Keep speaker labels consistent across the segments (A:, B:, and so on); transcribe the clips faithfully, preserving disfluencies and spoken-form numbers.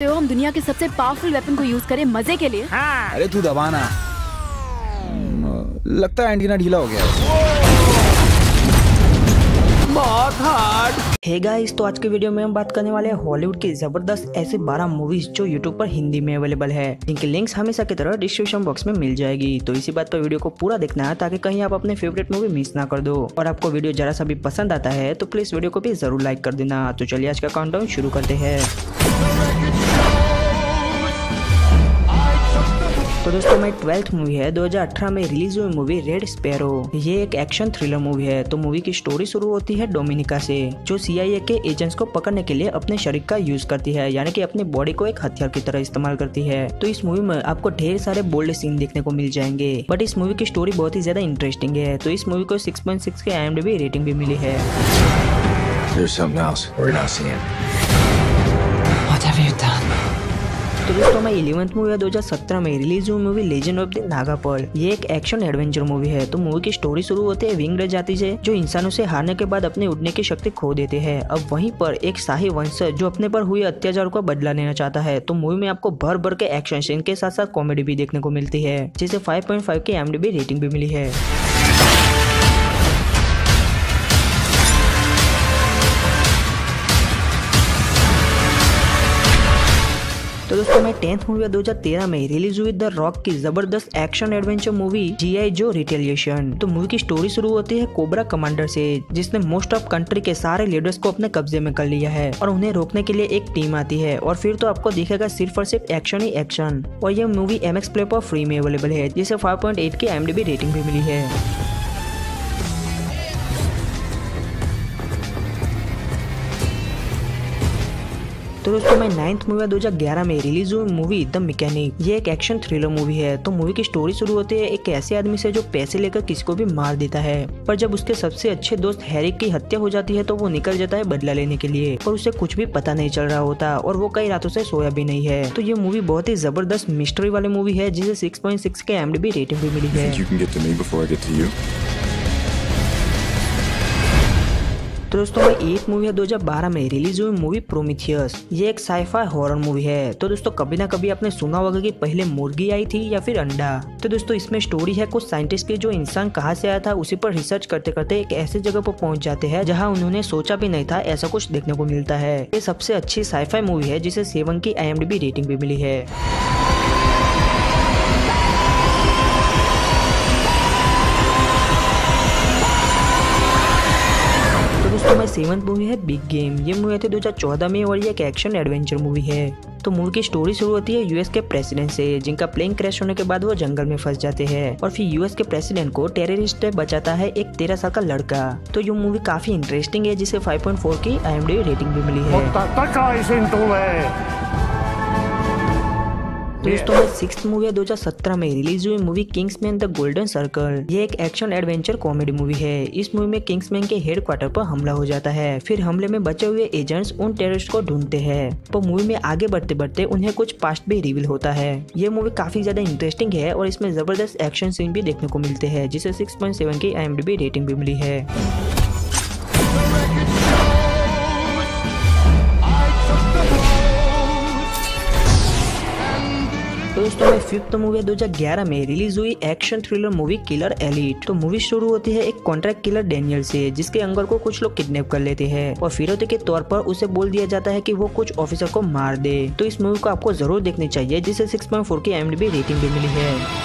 A: तो हम दुनिया के सबसे पावरफुल वेपन को यूज करें मजे के लिए।
B: हाँ।
C: अरे तू दबाना, लगता है एंटीना ढीला हो गया है।
B: बहुत हार्ड।
D: हे गाइस, तो आज के वीडियो में हम बात करने वाले हैं हॉलीवुड की जबरदस्त ऐसे बारह मूवीज जो यूट्यूब पर हिंदी में अवेलेबल है, जिनकी लिंक्स हमेशा की तरह डिस्क्रिप्शन बॉक्स में मिल जाएगी। तो इसी बात पर वीडियो को पूरा देखना है ताकि कहीं आप अपने फेवरेट मूवी मिस ना कर दो। और आपको वीडियो जरा सा भी पसंद आता है तो प्लीज वीडियो को भी जरूर लाइक कर देना। तो चलिए आज का काउंटडाउन शुरू करते हैं। तो दोस्तों मेरी ट्वेल्थ मूवी है दो हज़ार अठारह में रिलीज हुई मूवी रेड स्पैरो। ये एक एक्शन थ्रिलर मूवी है। तो मूवी की स्टोरी शुरू होती है डोमिनिका से, जो सी आई ए के एजेंट्स को पकड़ने के लिए अपने शरीर का यूज करती है, यानी कि अपनी बॉडी को एक हथियार की तरह इस्तेमाल करती है। तो इस मूवी में आपको ढेर सारे बोल्ड सीन देखने को मिल जाएंगे, बट इस मूवी की स्टोरी बहुत ही ज्यादा इंटरेस्टिंग है। तो इस मूवी को सिक्स पॉइंट सिक्स के I M D B rating भी मिली है। तो दोस्तों मैं इलेवेंथ मूवी है दो हज़ार सत्रह में रिलीज हुई movie legend of the Naga pearl. ये एक एक्शन एडवेंचर मूवी है। तो मूवी की स्टोरी शुरू होती है विंग जाति से, जो इंसानों से हारने के बाद अपने उड़ने की शक्ति खो देते हैं। अब वहीं पर एक शाही वंशज जो अपने पर हुए अत्याचार का बदला लेना चाहता है। तो मूवी में आपको भर भर के एक्शन सीन के साथ साथ कॉमेडी भी देखने को मिलती है, जिसे फाइव पॉइंट फाइव की I M D B rating भी मिली है। तो दोस्तों मैं टेंथ मूवी दो हज़ार तेरह में रिलीज हुई द रॉक की जबरदस्त action adventure movie G I Joe retaliation. तो मूवी की स्टोरी शुरू होती है कोबरा कमांडर से, जिसने मोस्ट ऑफ कंट्री के सारे लीडर्स को अपने कब्जे में कर लिया है और उन्हें रोकने के लिए एक टीम आती है। और फिर तो आपको दिखेगा सिर्फ और सिर्फ एक्शन ही एक्शन। और ये मूवी एम एक्स प्ले पर फ्री में अवेलेबल है, जिसे फाइव पॉइंट एट की I M D B rating भी मिली है। तो दोस्तों मैं नाइन्थ मूवी दो हज़ार ग्यारह में रिलीज हुई मूवी द मैकेनिक। ये एक एक्शन थ्रिलर मूवी है। तो मूवी की स्टोरी शुरू होती है एक ऐसे आदमी से जो पैसे लेकर किसी को भी मार देता है, पर जब उसके सबसे अच्छे दोस्त हैरी की हत्या हो जाती है तो वो निकल जाता है बदला लेने के लिए, पर उसे कुछ भी पता नहीं चल रहा होता और वो कई रातों से सोया भी नहीं है। तो ये मूवी बहुत ही जबरदस्त मिस्ट्री वाली मूवी है, जिसे सिक्स पॉइंट सिक्स के I M D B rating भी मिली है। तो दोस्तों मैं एट मूवी है दो हज़ार बारह में रिलीज हुई मूवी प्रोमीथियस। ये एक साइफाई हॉरर मूवी है। तो दोस्तों कभी ना कभी आपने सुना होगा कि पहले मुर्गी आई थी या फिर अंडा। तो दोस्तों इसमें स्टोरी है कुछ साइंटिस्ट की, जो इंसान कहाँ से आया था उसी पर रिसर्च करते करते एक ऐसे जगह पर पहुंच जाते हैं जहां उन्होंने सोचा भी नहीं था ऐसा कुछ देखने को मिलता है। ये सबसे अच्छी साइफाई मूवी है, जिसे सेवन की I M D B rating भी मिली है। दोस्तों मैं सेवंथ मूवी है बिग गेम। ये मूवी थी दो हज़ार चौदह में और ये एक एक्शन एडवेंचर मूवी है। तो मूवी की स्टोरी शुरू होती है यूएस के प्रेसिडेंट से, जिनका प्लेन क्रैश होने के बाद वो जंगल में फंस जाते हैं और फिर यूएस के प्रेसिडेंट को टेररिस्ट से बचाता है एक तेरह साल का लड़का। तो ये मूवी काफी इंटरेस्टिंग है, जिसे फाइव पॉइंट फोर की I M D B rating भी मिली है। तो दोस्तों मैं सिक्स्थ मूवी है दो हज़ार सत्रह में रिलीज हुई movie Kingsman the golden circle. ये एक एक्शन एडवेंचर कॉमेडी मूवी है। इस मूवी में किंग्समैन के हेडक्वार्टर पर हमला हो जाता है। फिर हमले में बचे हुए एजेंट्स उन टेररिस्ट को ढूंढते हैं। तो मूवी में आगे बढ़ते बढ़ते उन्हें कुछ पास्ट भी रिवील होता है। ये मूवी काफी ज्यादा इंटरेस्टिंग है और इसमें जबरदस्त एक्शन सीन भी देखने को मिलते हैं, जिसे सिक्स पॉइंट सेवन की I M D B rating भी मिली है। तो दोस्तों मैं फिफ्थ मूवी दो हज़ार ग्यारह में रिलीज हुई action thriller movie killer elite. तो मूवी शुरू होती है एक कॉन्ट्रैक्ट किलर डेनियल से, जिसके अंगर को कुछ लोग किडनैप कर लेते हैं और फिरौती के तौर पर उसे बोल दिया जाता है कि वो कुछ ऑफिसर को मार दे। तो इस मूवी को आपको जरूर देखनी चाहिए, जिसे सिक्स पॉइंट फोर की I M D B rating भी मिली है।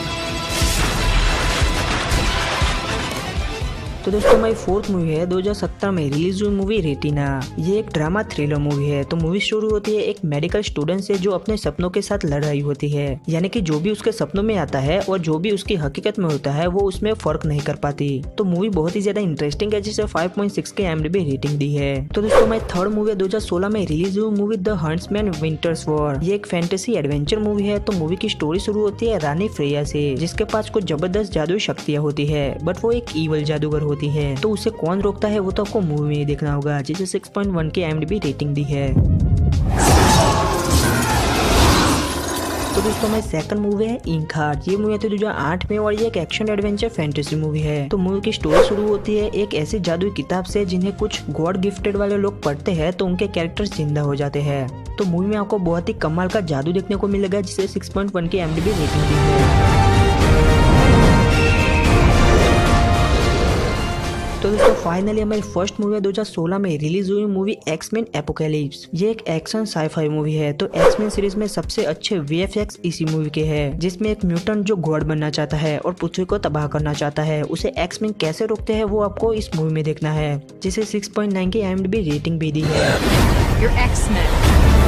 D: तो दोस्तों मेरी फोर्थ मूवी है दो हज़ार सत्रह में रिलीज हुई मूवी रेटिना। ये एक ड्रामा थ्रिलर मूवी है। तो मूवी शुरू होती है एक मेडिकल स्टूडेंट से, जो अपने सपनों के साथ लड़ रही होती है, यानी कि जो भी उसके सपनों में आता है और जो भी उसकी हकीकत में होता है वो उसमें फर्क नहीं कर पाती। तो मूवी बहुत ही ज्यादा इंटरेस्टिंग है, जिसे फाइव पॉइंट सिक्स के I M D B rating दी है। तो दोस्तों मैं थर्ड मूवी दो हज़ार सोलह में रिलीज हुई movie the huntsman winter's war. ये एक फैंटेसी एडवेंचर मूवी है। तो मूवी की स्टोरी शुरू होती है रानी फ्रेया से, जिसके पास कुछ जबरदस्त जादुई शक्तियाँ होती है, बट वो एक ईवल जादूगर होती है। तो उसे कौन रोकता है वो तो आपको मूवी में ही देखना होगा, जिसे सिक्स पॉइंट वन की I M D B rating दी है। तो दोस्तों हमारी सेकंड मूवी है इंक हार्ट। ये मूवी आती है दो हज़ार आठ में और ये एक एक्शन एडवेंचर फैंटेसी मूवी है। तो मूवी की स्टोरी शुरू होती है एक ऐसी जादुई किताब से जिन्हें कुछ गॉड गिफ्टेड वाले लोग पढ़ते हैं तो उनके कैरेक्टर्स जिंदा हो जाते हैं। तो मूवी में आपको बहुत ही कमाल का जादू देखने को मिलेगा जिसे सिक्स पॉइंट वन की एमडीबी रेटिंग दी है। तो दोस्तों फाइनली हमारी फर्स्ट मूवी दो हज़ार सोलह में रिलीज हुई मूवी एक्समैन एपोकैलिप्स। ये एक एक्शन साईफाई मूवी है। तो एक्समैन सीरीज में सबसे अच्छे वीएफएक्स इसी मूवी के हैं, जिसमें एक म्यूटेंट जो गॉड बनना चाहता है और पृथ्वी को तबाह करना चाहता है, उसे एक्समैन कैसे रोकते हैं वो आपको इस मूवी में देखना है, जिसे सिक्स पॉइंट नाइन की आईएमडीबी रेटिंग भी दी है।
E: You're X-Men.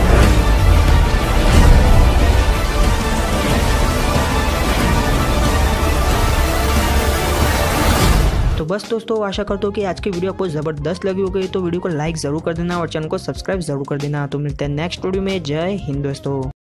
D: तो बस दोस्तों आशा करता हूँ कि आज की वीडियो आपको जबरदस्त लगी होगी। तो वीडियो को लाइक जरूर कर देना और चैनल को सब्सक्राइब जरूर कर देना। तो मिलते हैं नेक्स्ट वीडियो में। जय हिंद दोस्तों।